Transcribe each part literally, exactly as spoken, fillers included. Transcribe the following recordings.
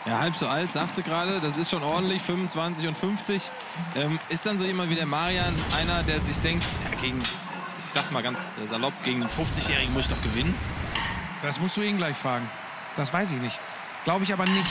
Ja, halb so alt, sagst du gerade. Das ist schon ordentlich, fünfundzwanzig und fünfzig. Ähm, ist dann so jemand wie der Marian einer, der sich denkt, ja, gegen, ich sag's mal ganz salopp, gegen einen fünfzigjährigen muss ich doch gewinnen? Das musst du ihn gleich fragen. Das weiß ich nicht. Glaube ich aber nicht.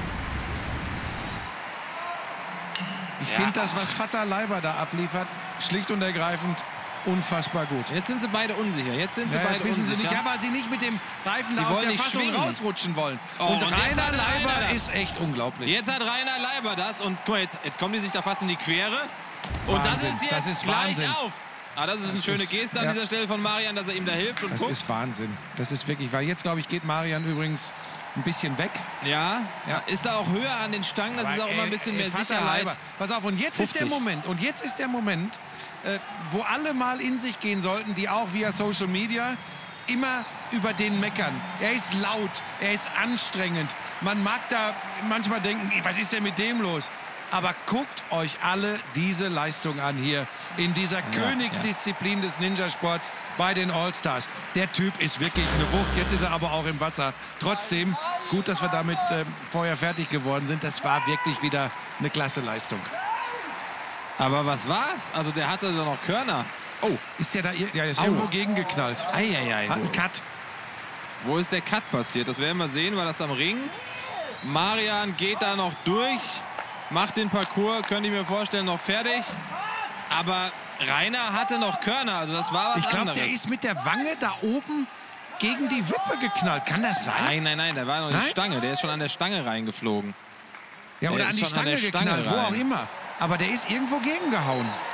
Ich Ja. finde das, was Vater Leiber da abliefert, schlicht und ergreifend unfassbar gut. Jetzt sind sie beide unsicher. Jetzt sind sie Ja, beide jetzt wissen unsicher. sie nicht, ja, weil sie nicht mit dem Reifen da Die aus wollen der nicht Fassung schwingen. rausrutschen wollen. Oh, und und jetzt Rainer hat Rainer Leiber das. ist echt unglaublich. Jetzt hat Rainer Leiber das und guck mal, jetzt, jetzt kommen die sich da fast in die Quere. Und das Wahnsinn. ist jetzt Das ist gleich Wahnsinn. auf. Ah, das ist eine Das schöne ist- Geste an ja. dieser Stelle von Marian, dass er ihm da hilft und Das guckt. ist Wahnsinn. Das ist wirklich, weil jetzt, glaube ich, geht Marian übrigens ein bisschen weg. Ja, Ja. ist da auch höher an den Stangen, das ist auch immer ein bisschen mehr Vater Sicherheit. Leiber. Pass auf, und jetzt ist der fünfzig. Moment, und jetzt ist der Moment, äh, wo alle mal in sich gehen sollten, die auch via Social Media immer über den meckern. Er ist laut, er ist anstrengend. Man mag da manchmal denken, was ist denn mit dem los? Aber guckt euch alle diese Leistung an hier in dieser Königsdisziplin des Ninjasports bei den Allstars. Der Typ ist wirklich eine Wucht. Jetzt ist er aber auch im Wasser. Trotzdem, gut, dass wir damit ähm, vorher fertig geworden sind. Das war wirklich wieder eine klasse Leistung. Aber was war's? Also der hatte doch noch Körner. Oh, ist der da ir- ja, der ist Au. irgendwo gegengeknallt. Eieiei. Hat einen Cut. Wo ist der Cut passiert? Das werden wir sehen. War das am Ring? Marian geht da noch durch, macht den Parcours, könnte ich mir vorstellen, noch fertig. Aber Rainer hatte noch Körner, also das war was Ich glaube, anderes. der ist mit der Wange da oben gegen die Wippe geknallt. Kann das sein? Nein, nein, nein, der war noch die Nein? Stange. Der ist schon an der Stange reingeflogen. Ja, oder der an ist die schon an Stange der Stange geknallt, wo rein. auch immer. Aber der ist irgendwo gegengehauen.